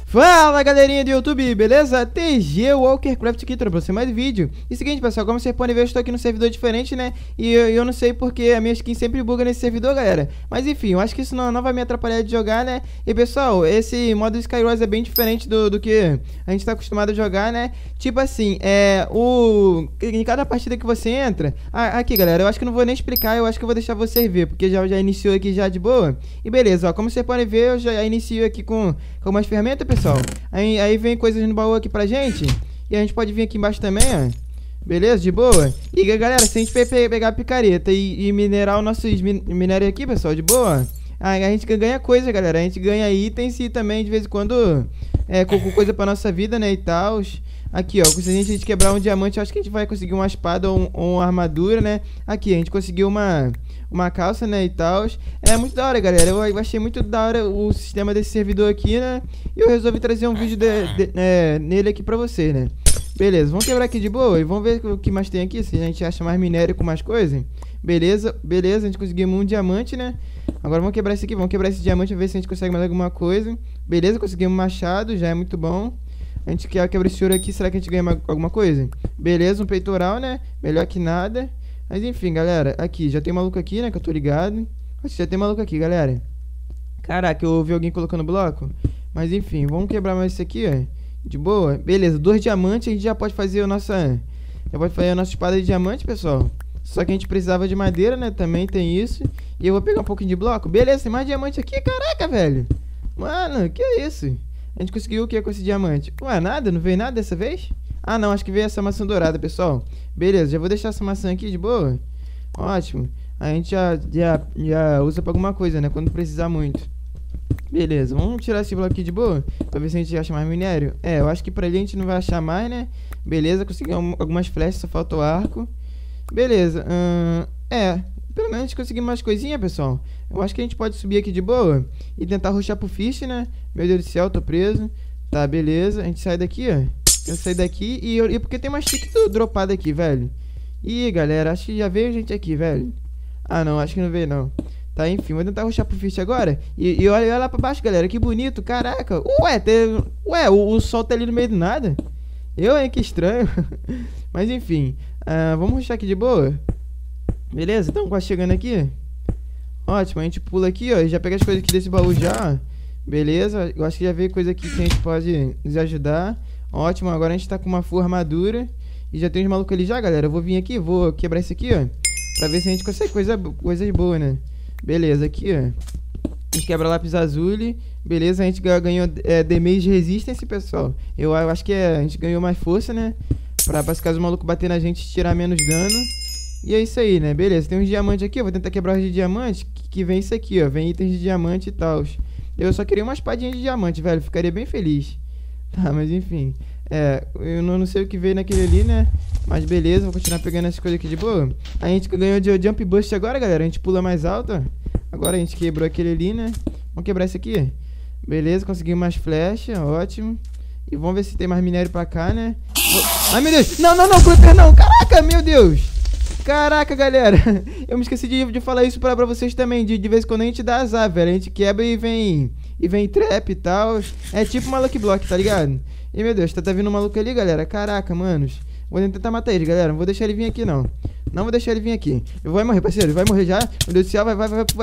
Fala galerinha do YouTube, beleza? TG Walkercraft aqui, trouxe pra você mais vídeo. E seguinte pessoal, como vocês podem ver, eu estou aqui num servidor diferente, né? E eu não sei porque a minha skin sempre buga nesse servidor, galera. Mas enfim, eu acho que isso não vai me atrapalhar de jogar, né? E pessoal, esse modo Skywars é bem diferente do que a gente tá acostumado a jogar, né? Tipo assim, em cada partida que você entra... aqui galera, eu acho que não vou nem explicar, eu acho que eu vou deixar vocês ver, porque já iniciou aqui já de boa. E beleza, ó, como vocês podem ver, eu já inicio aqui com umas ferramentas, pessoal. Aí vem coisas no baú aqui pra gente. E a gente pode vir aqui embaixo também, ó. Beleza? De boa? E galera, se a gente pegar a picareta e minerar os nossos minérios aqui, pessoal, de boa, a gente ganha coisa, galera. A gente ganha itens e também de vez em quando com coisa pra nossa vida, né, e tal. Aqui, ó, se a gente quebrar um diamante, eu acho que a gente vai conseguir uma espada ou uma armadura, né? Aqui, a gente conseguiu uma calça, né, e tal. É muito da hora, galera. Eu achei muito da hora o sistema desse servidor aqui, né? E eu resolvi trazer um vídeo nele aqui pra você, né? Beleza, vamos quebrar aqui de boa e vamos ver o que mais tem aqui, se a gente acha mais minério com mais coisa. Beleza, a gente conseguiu um diamante, né? Agora vamos quebrar esse aqui, vamos quebrar esse diamante pra ver se a gente consegue mais alguma coisa. Beleza, conseguimos um machado, já é muito bom. A gente quebra esse ouro aqui, será que a gente ganha alguma coisa? Beleza, um peitoral, né? Melhor que nada. Mas enfim, galera, aqui, já tem maluco aqui, né, que eu tô ligado. Nossa, já tem maluco aqui, galera. Caraca, eu ouvi alguém colocando bloco. Mas enfim, vamos quebrar mais esse aqui, ó. De boa. Beleza, 2 diamantes, a gente já pode fazer a nossa espada de diamante, pessoal. Só que a gente precisava de madeira, né, também tem isso. E eu vou pegar um pouquinho de bloco. Beleza, tem mais diamante aqui, caraca, velho. Mano, que é isso? A gente conseguiu o que com esse diamante? Ué, nada? Não veio nada dessa vez? Ah, não, acho que veio essa maçã dourada, pessoal. Beleza, já vou deixar essa maçã aqui de boa. Ótimo. A gente já usa pra alguma coisa, né? Quando precisar muito. Beleza, vamos tirar esse bloco aqui de boa pra ver se a gente acha mais minério. Eu acho que pra ali a gente não vai achar mais, né? Beleza, consegui algumas flechas, só falta o arco. Beleza, pelo menos a gente conseguiu umas coisinhas, pessoal. Eu acho que a gente pode subir aqui de boa e tentar rushar pro fish, né? Meu Deus do céu, tô preso. Tá, beleza, a gente sai daqui, ó. Eu sair daqui e porque tem uma stick dropada aqui, velho. Ih, galera, acho que já veio gente aqui, velho. Ah, não, acho que não veio, não. Tá, enfim, vou tentar rushar pro fish agora. E olha lá pra baixo, galera, que bonito, caraca. Ué, o sol tá ali no meio do nada. Hein, que estranho. Mas enfim, vamos rushar aqui de boa. Beleza, estamos quase chegando aqui. Ótimo, a gente pula aqui, ó, e já pega as coisas aqui desse baú já, ó. Beleza, eu acho que já veio coisa aqui que a gente pode nos ajudar. Ótimo, agora a gente tá com uma full armadura. E já tem uns malucos ali já, galera. Eu vou vir aqui, vou quebrar esse aqui, ó, pra ver se a gente consegue coisas boas, né? Beleza, aqui, ó, a gente quebra lápis azul. Beleza, a gente ganhou damage resistance, pessoal. Eu acho que a gente ganhou mais força, né? Pra se caso o maluco bater na gente, tirar menos dano. E é isso aí, né? Beleza, tem uns diamantes aqui. Eu vou tentar quebrar os de diamante, que vem isso aqui, ó. Vem itens de diamante e tal. Eu só queria uma espadinha de diamante, velho. Ficaria bem feliz. Tá, mas enfim. Eu não sei o que veio naquele ali, né? Mas beleza, vou continuar pegando essas coisas aqui de boa. A gente ganhou de Jump Boost agora, galera. A gente pula mais alto, ó. Agora a gente quebrou aquele ali, né? Vamos quebrar esse aqui. Beleza, conseguimos mais flechas, ótimo. E vamos ver se tem mais minério pra cá, né? Ai, meu Deus! Não, Creeper não! Caraca, meu Deus! Caraca, galera, eu me esqueci de falar isso pra vocês também. De vez em quando a gente dá azar, velho. A gente quebra e vem trap e tal. É tipo uma Lucky Block, tá ligado? E meu Deus, tá vindo um maluco ali, galera. Caraca, manos. Vou tentar matar ele, galera. Não vou deixar ele vir aqui, não. Não vou deixar ele vir aqui. Eu vou morrer, parceiro. Vai morrer já. Meu Deus do céu, vai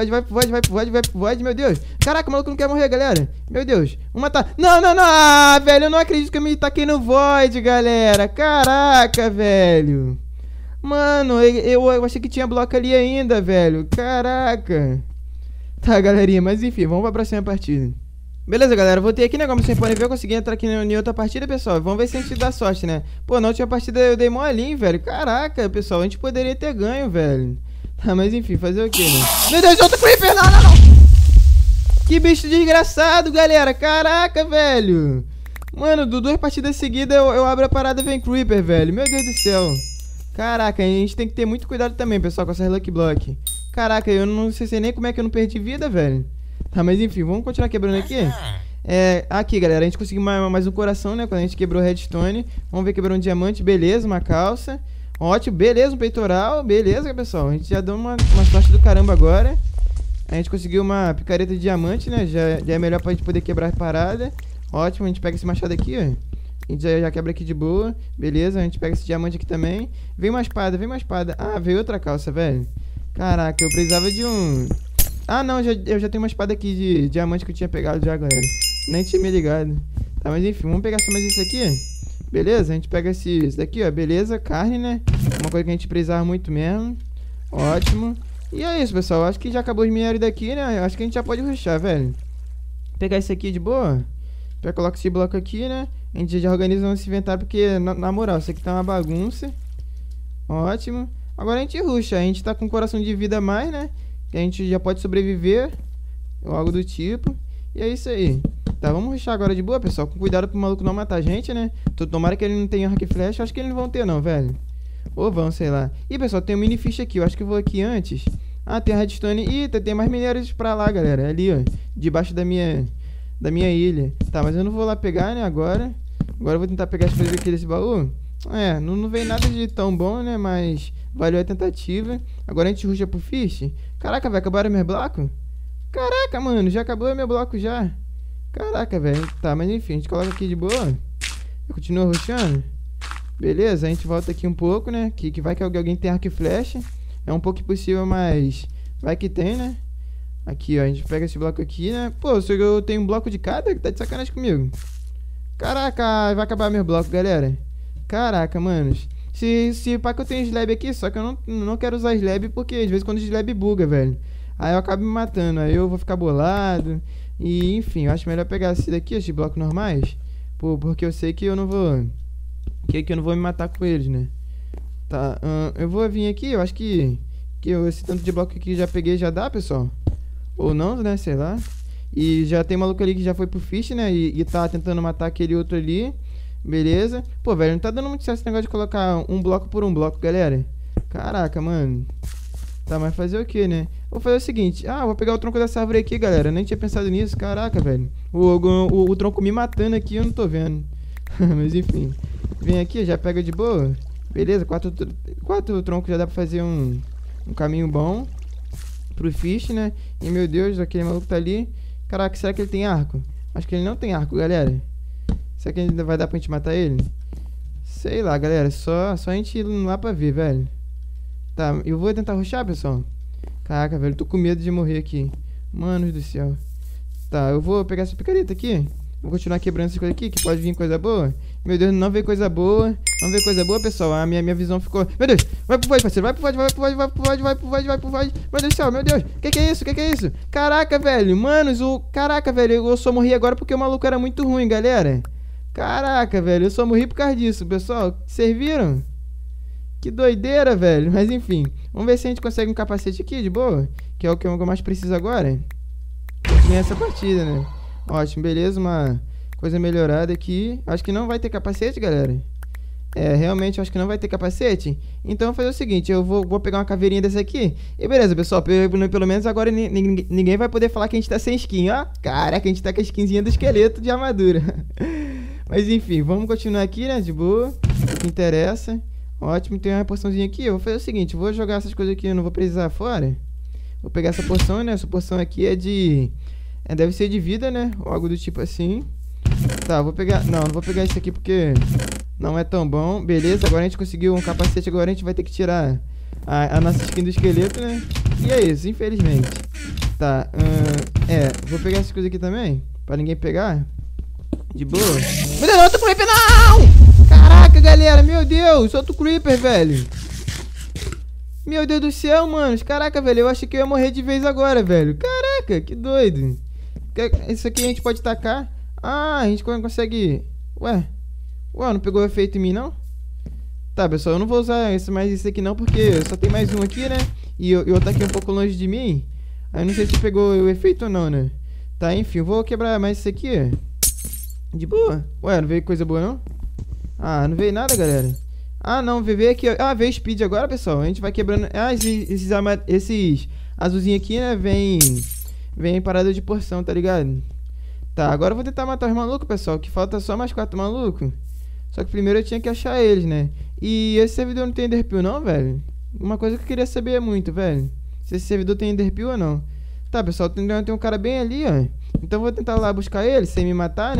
pro void, meu Deus. Caraca, o maluco não quer morrer, galera. Meu Deus. Vamos matar. Não. Ah, velho, eu não acredito que eu me taquei no void, galera. Caraca, velho. Mano, eu achei que tinha bloco ali ainda, velho. Caraca. Tá, galerinha, mas enfim, vamos pra próxima partida. Beleza, galera, voltei aqui, né? Como vocês podem ver, eu consegui entrar aqui em outra partida, pessoal. Vamos ver se a gente dá sorte, né? Pô, na última partida eu dei molinho, velho. Caraca, pessoal, a gente poderia ter ganho, velho. Tá, mas enfim, fazer o quê, né? Meu Deus, outro creeper! Não! Que bicho desgraçado, galera. Caraca, velho. Mano, 2 partidas seguidas eu abro a parada e vem creeper, velho. Meu Deus do céu. Caraca, a gente tem que ter muito cuidado também, pessoal, com essas Lucky Block. Caraca, eu não sei nem como é que eu não perdi vida, velho. Tá, mas enfim, vamos continuar quebrando aqui. Aqui, galera, a gente conseguiu mais um coração, né? Quando a gente quebrou redstone. Vamos ver, quebrou um diamante, beleza, uma calça. Ótimo, beleza, um peitoral. Beleza, pessoal, a gente já deu uma sorte do caramba agora. A gente conseguiu uma picareta de diamante, né? Já é melhor pra gente poder quebrar a parada. Ótimo, a gente pega esse machado aqui, ó. A gente já quebra aqui de boa. Beleza, a gente pega esse diamante aqui também. Vem uma espada, vem uma espada. Ah, veio outra calça, velho. Caraca, eu precisava de um... Ah, não, eu já tenho uma espada aqui de diamante que eu tinha pegado já, galera. Nem tinha me ligado. Tá, mas enfim, vamos pegar só mais isso aqui. Beleza, a gente pega esse daqui, ó. Beleza, carne, né? Uma coisa que a gente precisava muito mesmo. Ótimo. E é isso, pessoal. Acho que já acabou os minérios daqui, né? Acho que a gente já pode rushar, velho. Pegar esse aqui de boa. Já coloca esse bloco aqui, né? A gente já organiza esse inventário, porque, na moral, isso aqui tá uma bagunça. Ótimo. Agora a gente rusha. A gente tá com um coração de vida a mais, né? Que a gente já pode sobreviver. Ou algo do tipo. E é isso aí. Tá, vamos rushar agora de boa, pessoal. Com cuidado pro maluco não matar a gente, né? Tomara que ele não tenha arco e flecha. Acho que eles não vão ter não, velho. Ou vão, sei lá. Ih, pessoal, tem um mini fish aqui. Eu acho que eu vou aqui antes. Ah, tem a redstone. Ih, tem mais minérios pra lá, galera. Ali, ó. Debaixo da minha ilha. Tá, mas eu não vou lá pegar, né, agora. Agora eu vou tentar pegar as coisas aqui desse baú. É, não veio nada de tão bom, né, mas valeu a tentativa. Agora a gente rusha pro fish. Caraca, vai acabar meu bloco? Caraca, mano, já acabou meu bloco já. Caraca, velho. Tá, mas enfim, a gente coloca aqui de boa. Eu continuo rushando. Beleza, a gente volta aqui um pouco, né, que vai que alguém tem arco e flecha. É um pouco impossível, mas vai que tem, né. Aqui, ó, a gente pega esse bloco aqui, né. Pô, se eu tenho um bloco de cada, tá de sacanagem comigo. Caraca, vai acabar meu bloco, galera. Caraca, manos. Se pá que eu tenho slab aqui, só que eu não quero usar slab porque às vezes quando o slab buga, velho. Aí eu acabo me matando, aí eu vou ficar bolado. E enfim, eu acho melhor pegar esse daqui, esses blocos normais. Pô, porque eu sei que eu não vou... Que eu não vou me matar com eles, né? Tá, eu vou vir aqui, eu acho que esse tanto de bloco aqui já peguei, já dá, pessoal. Ou não, né, sei lá. E já tem maluco ali que já foi pro fish, né? E tá tentando matar aquele outro ali. Beleza. Pô, velho, não tá dando muito certo esse negócio de colocar um bloco por um bloco, galera. Caraca, mano. Tá, mas fazer o que, né? Vou fazer o seguinte. Ah, vou pegar o tronco dessa árvore aqui, galera. Nem tinha pensado nisso. Caraca, velho. O tronco me matando aqui, eu não tô vendo. Mas enfim. Vem aqui, já pega de boa. Beleza, quatro troncos já dá pra fazer um caminho bom pro fish, né? E meu Deus, aquele maluco tá ali. Caraca, será que ele tem arco? Acho que ele não tem arco, galera. Será que ainda vai dar pra gente matar ele? Sei lá, galera. Só a gente ir lá pra ver, velho. Tá, eu vou tentar rushar, pessoal. Caraca, velho, tô com medo de morrer aqui. Mano do céu. Tá, eu vou pegar essa picareta aqui. Vou continuar quebrando essas coisas aqui, que pode vir coisa boa. Meu Deus, não veio coisa boa. Não veio coisa boa, pessoal. A minha visão ficou... Meu Deus, vai pro void, parceiro. Vai pro void, vai pro void, vai pro void, vai pro void, vai pro void. Meu Deus do céu, meu Deus. Que é isso? Que é isso? Caraca, velho. Manos, Caraca, velho. Eu só morri agora porque o maluco era muito ruim, galera. Caraca, velho. Eu só morri por causa disso, pessoal. Vocês viram? Que doideira, velho. Mas enfim. Vamos ver se a gente consegue um capacete aqui, de boa. Que é o que eu mais preciso agora. Nessa partida, né? Ótimo, beleza. Uma coisa melhorada aqui. Acho que não vai ter capacete, galera. É, realmente eu acho que não vai ter capacete. Então eu vou fazer o seguinte, eu vou pegar uma caveirinha dessa aqui. E beleza, pessoal, pelo menos agora ninguém vai poder falar que a gente tá sem skin, ó. Caraca, a gente tá com a skinzinha do esqueleto de armadura. Mas enfim, vamos continuar aqui, né, de boa. O que interessa. Ótimo, tem uma porçãozinha aqui. Eu vou fazer o seguinte, vou jogar essas coisas aqui, eu não vou precisar fora. Vou pegar essa porção, né, essa porção aqui é de... deve ser de vida, né, ou algo do tipo assim. Tá, vou pegar... Não vou pegar isso aqui porque... não é tão bom. Beleza, agora a gente conseguiu um capacete. Agora a gente vai ter que tirar a nossa skin do esqueleto, né? E é isso, infelizmente. Tá, vou pegar essas coisas aqui também, pra ninguém pegar. De boa. Meu Deus, outro creeper, não! Caraca, galera, meu Deus, outro creeper, velho. Meu Deus do céu, mano. Caraca, velho, eu achei que eu ia morrer de vez agora, velho. Caraca, que doido. Isso aqui a gente pode tacar. Ah, a gente consegue... Ué, não pegou efeito em mim, não? Tá, pessoal, eu não vou usar mais esse aqui não, porque só tem mais um aqui, né? E eu tá aqui um pouco longe de mim. Aí eu não sei se pegou o efeito ou não, né? Tá, enfim, eu vou quebrar mais esse aqui. De boa. Ué, não veio coisa boa, não? Ah, não veio nada, galera. Ah, não, veio aqui, ó. Ah, veio speed agora, pessoal. A gente vai quebrando... Ah, esses azulzinhos aqui, né? Vem parada de porção, tá ligado? Tá, agora eu vou tentar matar os malucos, pessoal. Que falta só mais 4 malucos. Só que primeiro eu tinha que achar eles, né? E esse servidor não tem enderpeel não, velho? Uma coisa que eu queria saber muito, velho. Se esse servidor tem enderpeel ou não. Tá, pessoal, tem um cara bem ali, ó. Então eu vou tentar lá buscar ele, sem me matar, né?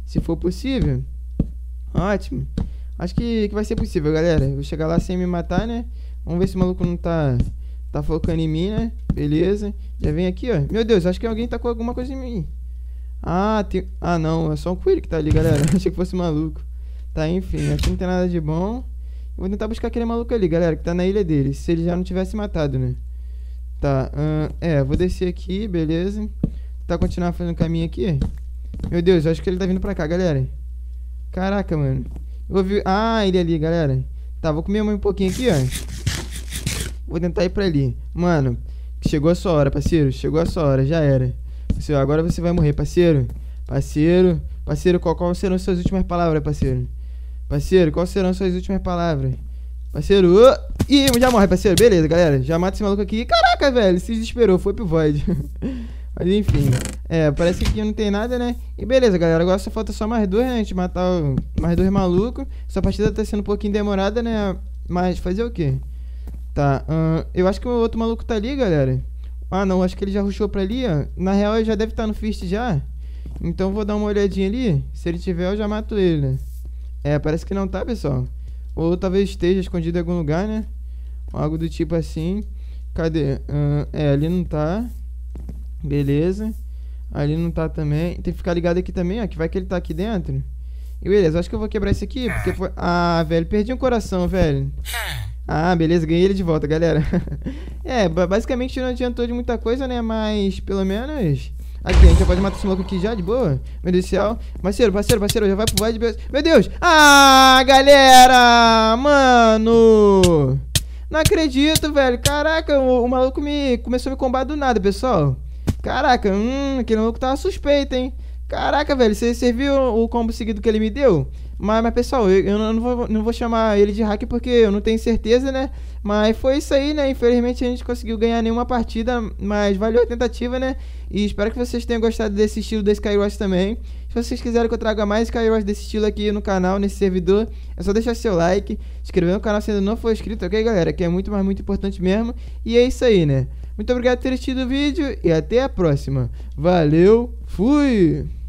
Se for possível. Ótimo. Acho que vai ser possível, galera. Vou chegar lá sem me matar, né? Vamos ver se o maluco não tá focando em mim, né? Beleza. Já vem aqui, ó. Meu Deus, acho que alguém tá com alguma coisa em mim. Ah, tem... Ah, não. É só um coelho que tá ali, galera. Achei que fosse maluco. Tá, enfim. Aqui não tem nada de bom. Vou tentar buscar aquele maluco ali, galera, que tá na ilha dele. Se ele já não tivesse matado, né? Tá, vou descer aqui, beleza. Tá, continuar fazendo caminho aqui. Meu Deus, acho que ele tá vindo pra cá, galera. Caraca, mano. Eu vou ver... Ah, ele ali, galera. Tá, vou comer um pouquinho aqui, ó. Vou tentar ir pra ali. Mano, chegou a sua hora, parceiro. Chegou a sua hora, já era. Agora você vai morrer, parceiro. Parceiro, qual serão suas últimas palavras, parceiro? Parceiro, quais serão suas últimas palavras? Parceiro, ih, já morre, parceiro. Beleza, galera. Já mata esse maluco aqui. Caraca, velho, se desesperou, foi pro void. Mas enfim, parece que aqui não tem nada, né? E beleza, galera, agora só falta só mais dois, né? A gente matar mais dois malucos. Essa partida tá sendo um pouquinho demorada, né? Mas fazer o quê? Tá, eu acho que o outro maluco tá ali, galera. Ah, não, acho que ele já rushou pra ali, ó. Na real, ele já deve estar no fist já. Então vou dar uma olhadinha ali. Se ele tiver, eu já mato ele, né? Parece que não tá, pessoal. Ou talvez esteja escondido em algum lugar, né? Algo do tipo assim. Cadê? Ali não tá. Beleza. Ali não tá também. Tem que ficar ligado aqui também, ó. Que vai que ele tá aqui dentro. E beleza, acho que eu vou quebrar esse aqui. Porque foi... Ah, velho, perdi um coração, velho. Ah, beleza, ganhei ele de volta, galera. Basicamente não adiantou de muita coisa, né? Mas, pelo menos... Aqui, a gente já pode matar esse maluco aqui já, de boa. Meu Deus do céu. Parceiro, já vai pro void. Meu Deus. Ah, galera. Mano. Não acredito, velho. Caraca, o maluco começou a me combar do nada, pessoal. Caraca, aquele maluco tava suspeito, hein. Caraca, velho, você viu o combo seguido que ele me deu? Mas pessoal, eu não vou chamar ele de hack porque eu não tenho certeza, né? Mas foi isso aí, né? Infelizmente a gente conseguiu ganhar nenhuma partida, mas valeu a tentativa, né? E espero que vocês tenham gostado desse estilo da Skywars também. Se vocês quiserem que eu traga mais Skywars desse estilo aqui no canal, nesse servidor, é só deixar seu like, se inscrever no canal se ainda não for inscrito, ok, galera? Que é muito, mas muito importante mesmo. E é isso aí, né? Muito obrigado por ter assistido o vídeo e até a próxima. Valeu, fui!